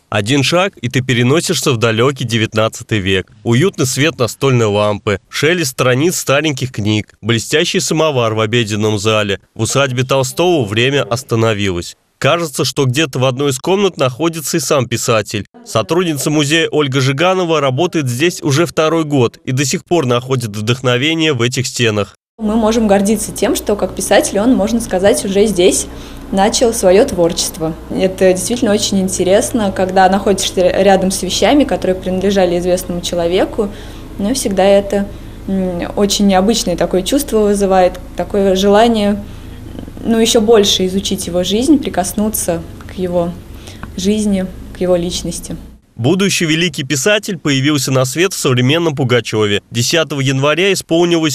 Один шаг, и ты переносишься в далекий 19 век. Уютный свет настольной лампы, шелест страниц стареньких книг, блестящий самовар в обеденном зале. В усадьбе Толстого время остановилось. Кажется, что где-то в одной из комнат находится и сам писатель. Сотрудница музея Ольга Жиганова работает здесь уже второй год и до сих пор находит вдохновение в этих стенах. Мы можем гордиться тем, что как писатель он, можно сказать, уже здесь начал свое творчество. Это действительно очень интересно, когда находишься рядом с вещами, которые принадлежали известному человеку, но всегда это очень необычное такое чувство вызывает, такое желание, еще больше изучить его жизнь, прикоснуться к его жизни, к его личности. Будущий великий писатель появился на свет в современном Пугачеве. 10 января исполнилось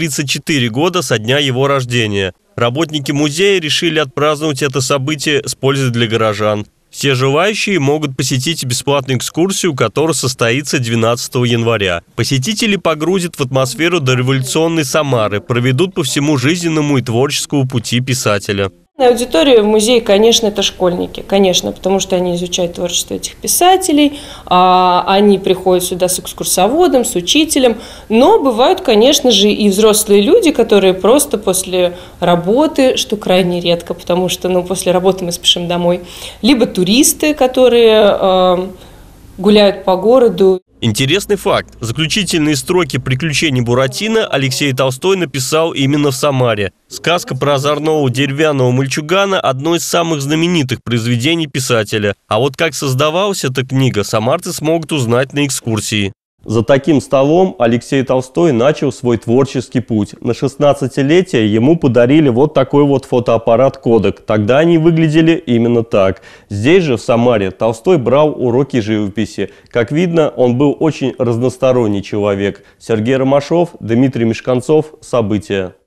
134 года со дня его рождения. Работники музея решили отпраздновать это событие с пользой для горожан. Все желающие могут посетить бесплатную экскурсию, которая состоится 12 января. Посетители погрузят в атмосферу дореволюционной Самары, проведут по всему жизненному и творческому пути писателя. Аудитория в музее, конечно, это школьники, конечно, потому что они изучают творчество этих писателей, они приходят сюда с экскурсоводом, с учителем, но бывают, конечно же, и взрослые люди, которые просто после работы, что крайне редко, потому что после работы мы спешим домой, либо туристы, которые гуляют по городу. Интересный факт. Заключительные строки «Приключений Буратино» Алексей Толстой написал именно в Самаре. Сказка про озорного деревянного мальчугана – одно из самых знаменитых произведений писателя. А вот как создавалась эта книга, самарцы смогут узнать на экскурсии. За таким столом Алексей Толстой начал свой творческий путь. На 16-летие ему подарили вот такой вот фотоаппарат «Кодек». Тогда они выглядели именно так. Здесь же, в Самаре, Толстой брал уроки живописи. Как видно, он был очень разносторонний человек. Сергей Ромашов, Дмитрий Мешканцов. События.